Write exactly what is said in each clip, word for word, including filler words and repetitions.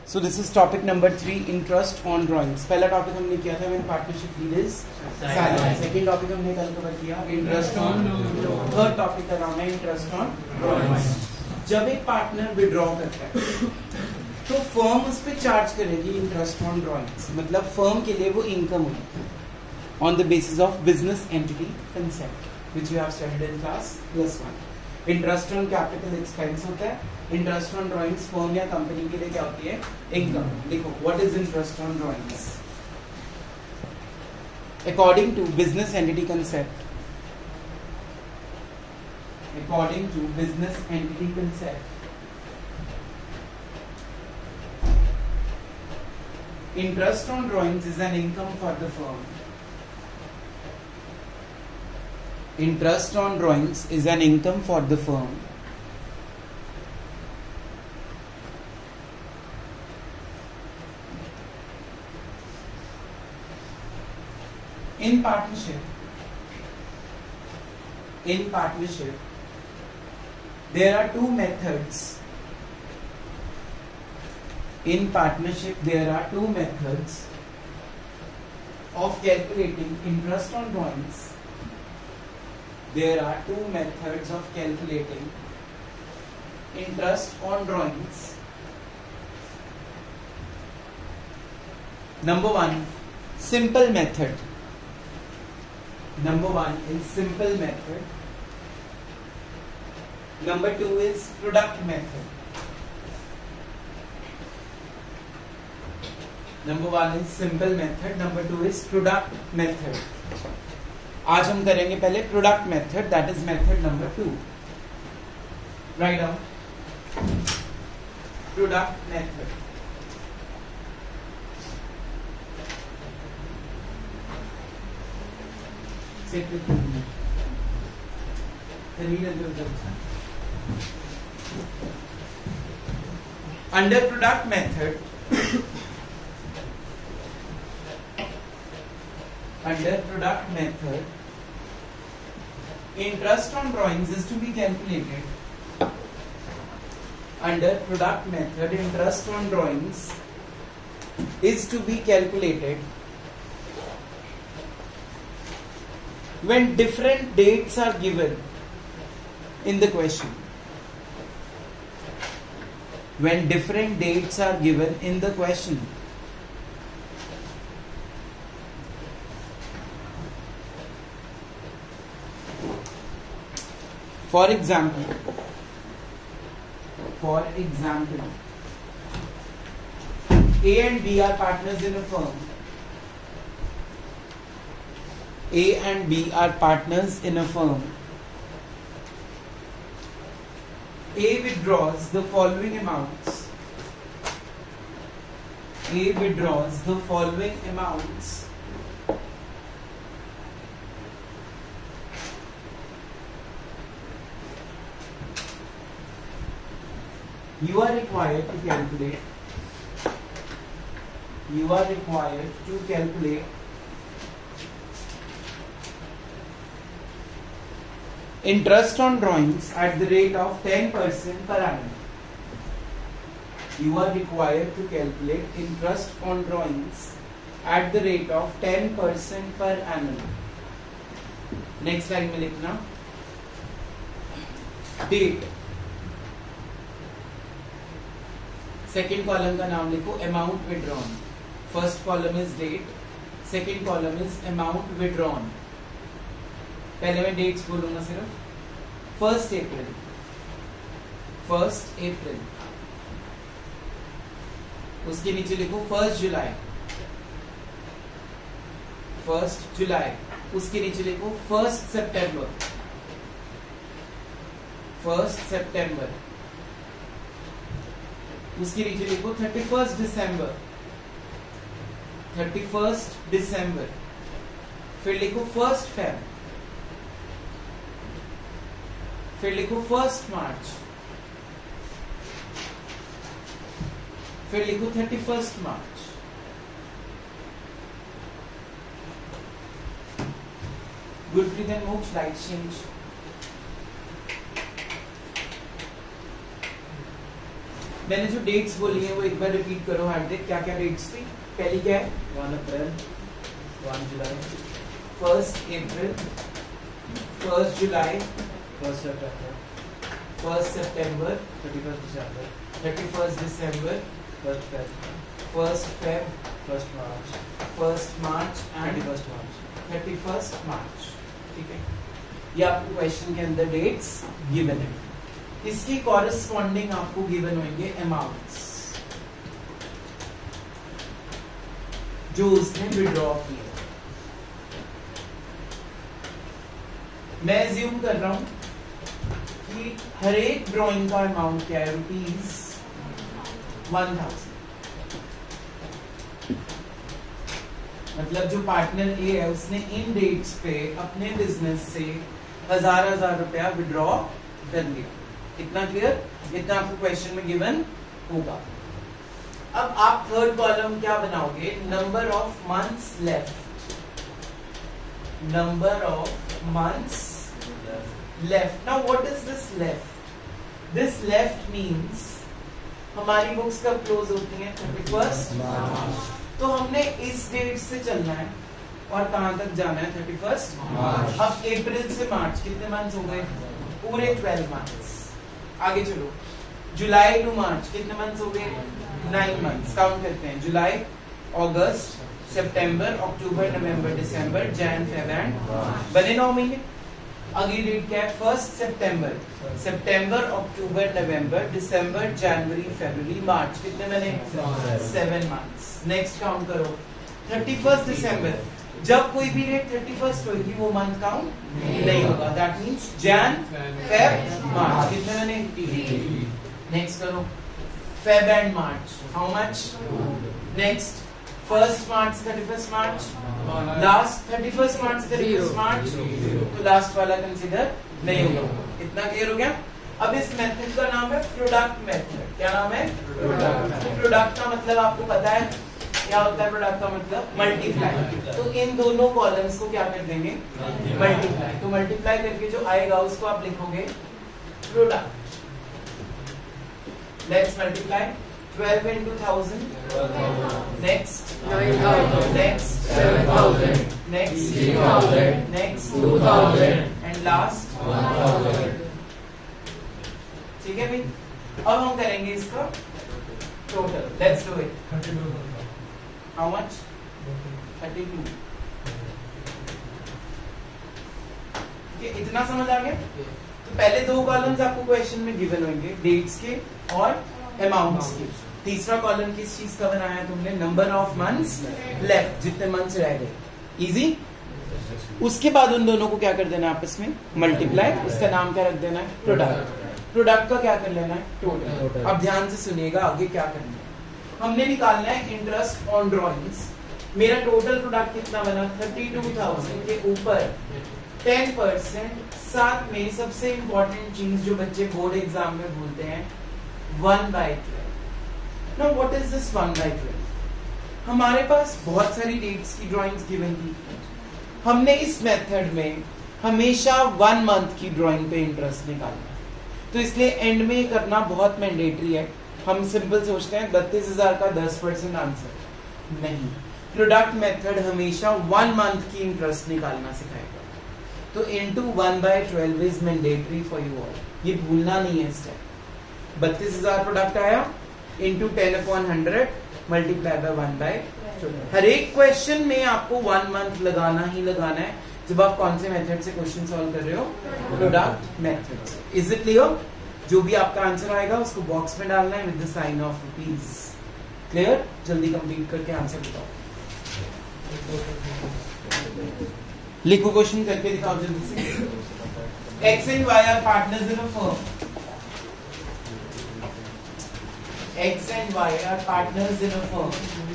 So this is topic number three, interest on drawings. पहला topic हमने किया था when partnership deal is silent. Second topic हमने कल कवर किया इंटरेस्ट ऑन. थर्ड टॉपिक का नाम है इंटरेस्ट ऑन ड्राइंग्स. जब एक पार्टनर विड्रॉ करता है तो फर्म उस पर चार्ज करेगी इंटरेस्ट ऑन ड्राइंग्स. मतलब फर्म के लिए वो इनकम होगी on the basis of business entity concept which you have studied in class plus one. Interest on capital expense होता है. इंटरेस्ट ऑन ड्राइंग्स फर्म या कंपनी के लिए क्या होती है? इनकम. देखो what is interest on drawings according to business entity concept. According to business entity concept, interest on drawings is an income for the firm. Interest on drawings is an income for the firm. In partnership, in partnership, there are two methods. In partnership, there are two methods of calculating interest on drawings. There are two methods of calculating interest on drawings. Number one, simple method. Number one is simple method. Number two is product method. Number one is simple method. Number two is product method. आज हम करेंगे पहले product method. That is method number two. Write down product method. Sit with me. Under product method, under product method, interest on drawings is to be calculated. Under product method, interest on drawings is to be calculated when different dates are given in the question. When different dates are given in the question. For example, for example, A and B are partners in a firm. A and B are partners in a firm. A withdraws the following amounts. A withdraws the following amounts. You are required to calculate. You are required to calculate interest on drawings at the rate of ten percent per annum. You are required to calculate interest on drawings at the rate of ten percent per annum. Next line में लिखना date. Second column का नाम लिखो amount withdrawn. First column is date, second column is amount withdrawn. पहले मैं dates बोलूंगा सिर्फ. First April, first April. उसके नीचे लिखो फर्स्ट जुलाई, फर्स्ट जुलाई. उसके नीचे लिखो फर्स्ट सितंबर, फर्स्ट सितंबर. उसके नीचे लिखो thirty first December, thirty first December. फिर लिखो फर्स्ट फेब, फिर लिखो फर्स्ट मार्च, फिर लिखो thirty first March. Good breath and move, light change. मैंने जो डेट्स बोली है वो एक बार रिपीट करो हार्दिक, क्या क्या डेट्स थी? पहली क्या है? One April, one July, first April, first July, first September, first September, thirty first December, thirty first December, first Feb, first Feb, first March, first March thirty and first March. Thirty first March. ठीक है, ये आपको question के अंदर dates given है, इसकी corresponding आपको given होंगे अमाउंट्स जो उसने विड्रॉ किए। मैं एज्यूम कर रहा हूं कि हर एक ड्रॉइंग का अमाउंट क्या है? Rupees one thousand. मतलब जो पार्टनर ए है उसने इन डेट्स पे अपने बिजनेस से हजार हजार रुपया विड्रॉ कर लिया। इतना क्लियर? इतना आपको क्वेश्चन में गिवन होगा। अब आप थर्ड कॉलम क्या बनाओगे? Number of months left, number of months left. Now what is this left? This left means हमारी बुक्स कब क्लोज होती हैं? Thirty first March. तो हमने इस डेट से चलना है और कहां तक जाना है? Thirty first March. अब अप्रैल से मार्च कितने मंथ्स हो गए? पूरे ट्वेल्व मंथ्स। आगे चलो, जुलाई टू मार्च कितने मंथ्स हो गए? Nine months. काउंट करते हैं, जुलाई, अगस्त, सितंबर, अक्टूबर, नवंबर, दिसंबर, जैन, फेब एंड बने नौ महीने। अगली डेट क्या है? फर्स्ट सितंबर, सितंबर, अक्टूबर, नवंबर, दिसंबर, जनवरी, फरवरी, मार्च। कितने बने? Seven months. नेक्स्ट काउंट करो, थर्टी फर्स्ट दिसंबर। जब कोई भी डेट थर्टी फर्स्ट होगी वो मंथ काउंट नहीं होगा। That means Jan, Feb, March. कितने बने? नेक्स्ट करो, Feb and March. How much? Next, first March, thirty first March, last thirty first March, thirty first March, तो लास्ट वाला कंसीडर नहीं होगा। इतना क्लियर हो गया? अब इस मेथड का नाम है प्रोडक्ट मेथड। क्या नाम है? प्रोडक्ट। प्रोडक्ट का मतलब आपको पता है क्या होता है? प्रोडक्ट का मतलब मल्टीप्लाई। तो इन दोनों कॉलम्स को क्या कर देंगे? मल्टीप्लाई। तो मल्टीप्लाई करके जो आएगा उसको आप लिखोगे product. Let's multiply twelve into one thousand, next nine thousand, next seven thousand, next three thousand, next two thousand, and last one thousand. ठीक है भाई? अब हम करेंगे इसका total. Let's do it. How much? Thirty two. इतना समझ आ गया? तो पहले दो कॉलम्स आपको क्वेश्चन में गिवन होंगे, डेट्स के और अमाउंट्स के। तीसरा कॉलम किस चीज का बनाया तुमने? नंबर ऑफ मंथ्स लेफ्ट, जितने मंथ्स रह गए। इजी? उसके बाद उन दोनों को क्या कर देना? आपस में मल्टीप्लाई। उसका नाम क्या रख देना है? प्रोडक्ट। प्रोडक्ट का क्या कर लेना है? टोटल। अब ध्यान से सुनिएगा आगे क्या करना है। हमने निकालना है इंटरेस्ट ऑन ड्रॉइंग्स। मेरा टोटल प्रोडक्ट कितना बना? थर्टी टू थाउजेंड के ऊपर टेन परसेंट, साथ में सबसे इंपॉर्टेंट चीज जो बच्चे बोर्ड एग्जाम में भूलते हैं, one by twelve. Now what is this one by twelve? हमारे पास बहुत सारी डेट्स की ड्राइंग्स गिवन थी। हमने इस मेथड में हमेशा वन मंथ की ड्राइंग पे इंटरेस्ट निकालना, तो इसलिए एंड में करना बहुत मैंडेटरी है। हम सिंपल सोचते हैं बत्तीस हजार का दस परसेंट आंसर नहीं। प्रोडक्ट मेथड हमेशा वन मंथ की इंटरेस्ट निकालना सिखाएगा। तो into one by twelve is mandatory for you all, ये भूलना नहीं है स्टेप। बत्तीस हजार प्रोडक्ट आया, into ten upon hundred, multiply by one by. हर एक क्वेश्चन में आपको वन मंथ लगाना ही लगाना है जब आप कौन से मेथड से क्वेश्चन सॉल्व कर रहे हो? Product method. Is it clear? जो भी आपका आंसर आएगा उसको बॉक्स में डालना है with the sign of rupees. Clear? जल्दी कंप्लीट करके आंसर बताओ। लिखो, क्वेश्चन करके दिखाओ जल्दी से। X and Y are partners in a firm. X and Y are partners in a firm.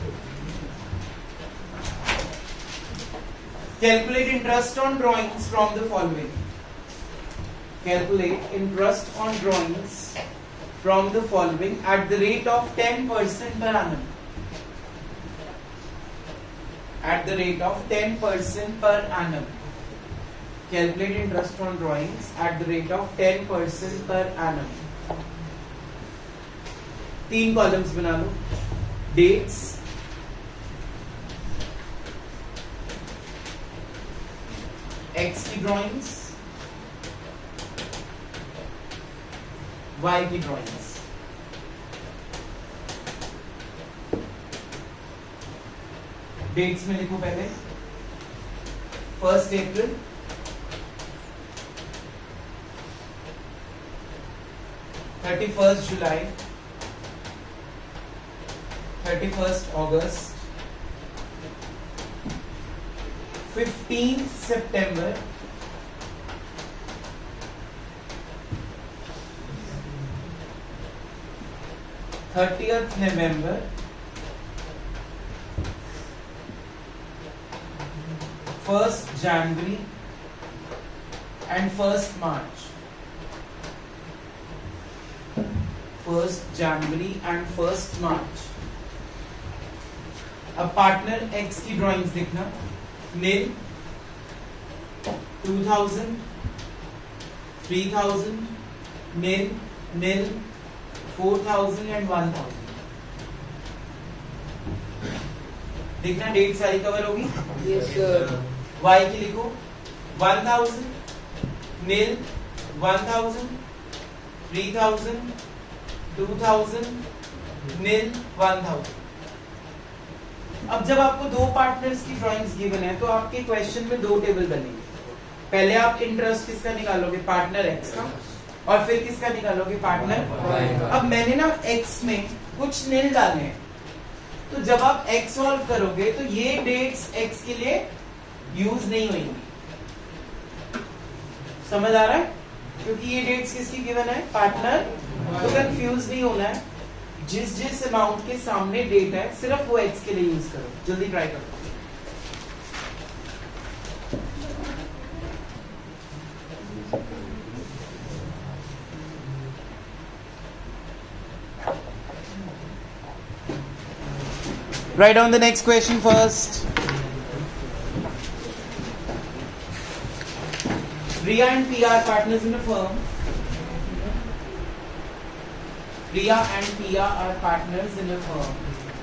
Calculate interest on drawings from the following. Calculate interest on drawings from the following at the rate of ten percent per annum. At the rate of ten percent per annum. Calculate interest on drawings at the rate of ten percent per annum. तीन columns बना लो, dates, X की drawings, Y की drawings. Dates में लिखो पहले first April, thirty first July, thirty first August, fifteen September, thirtieth November, first January and first March. First January and first March. अब partner X की drawings देखना, nil, two thousand, three thousand, nil, nil, four thousand and one thousand. देखना date सारी cover होगी। Yes sir. Y की लिखो one thousand, nil, one thousand, three thousand, two thousand, nil, one thousand. अब जब आपको दो पार्टनर्स की ड्राइंग्स गिवन है तो आपके क्वेश्चन में दो टेबल बनेंगे। पहले आप इंटरेस्ट किसका निकालोगे, पार्टनर एक्स का, और फिर किसका निकालोगे, पार्टनर वाई का। अब मैंने ना एक्स में कुछ नील डाले हैं, तो जब आप एक्स सॉल्व करोगे तो ये डेट्स एक्स के लिए यूज नहीं होंगी। समझ आ रहा है? क्योंकि ये डेट्स किसकी गिवन है, पार्टनर। तो कंफ्यूज नहीं होना है, जिस जिस अमाउंट के सामने डेट है सिर्फ वो एक्स के लिए यूज करो। जल्दी ट्राई करो। Write down the next question first. Riya and P are partners in a firm. Riya and Pia are partners in a firm.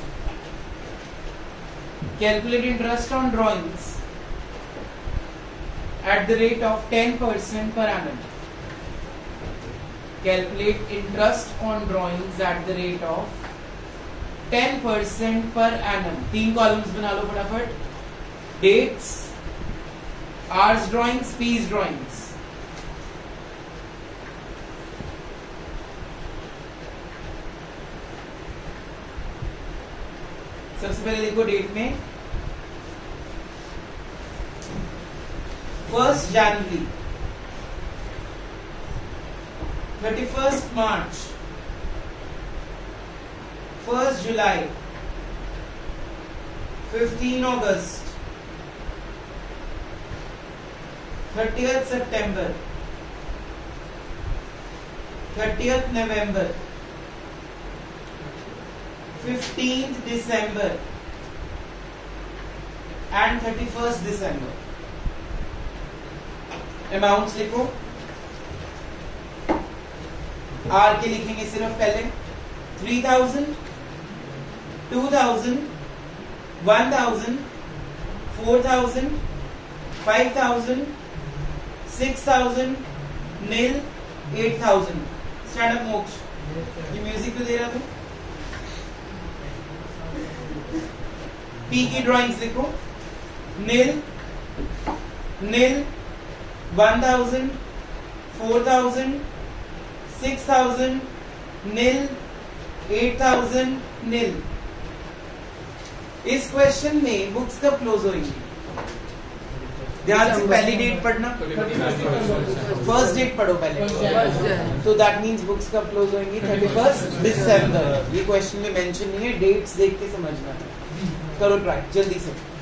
Calculate interest on drawings at the rate of ten percent per annum. Calculate interest on drawings at the rate of ten percent per annum. तीन columns बना लो फटाफट। Dates, R's drawings, P's drawings. सबसे पहले देखो date में first January, thirty first March, first July, fifteen August, thirtieth September, thirtieth November, fifteenth December and thirty first December. Amounts लिखो। आर के लिखेंगे सिर्फ पहले three thousand, two thousand, one thousand, four thousand, five thousand, six thousand, nil, eight thousand. Stand up Moksh, ये music तो दे रहा था। पी की ड्राइंग्स लिखो, nil, nil, one thousand, four thousand, six thousand, nil, eight thousand, nil. इस question में books कब close होंगी? ध्यान से पहली डेट पढ़ना, फर्स्ट डेट पढ़ो पहले। तो दैट मींस बुक्स कब क्लोज होंगी? Thirty first December. ये क्वेश्चन में मेंशन नहीं है, डेट्स देख के समझना है। करो ट्राई जल्दी से।